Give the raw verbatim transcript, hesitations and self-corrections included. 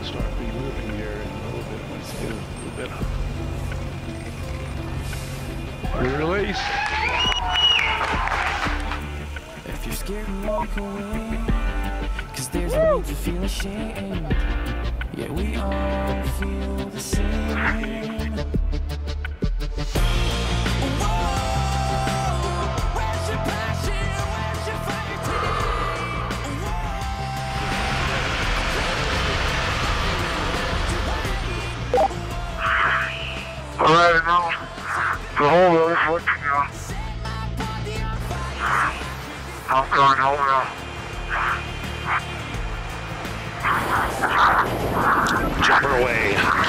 start removing here in a little bit. Let's get a little bit. Release. If you're scared, walk away. Cause there's no need to feel ashamed. Yeah, we all feel the same. Alright, now, the whole road is looking now. I'm going home now. Jumper away.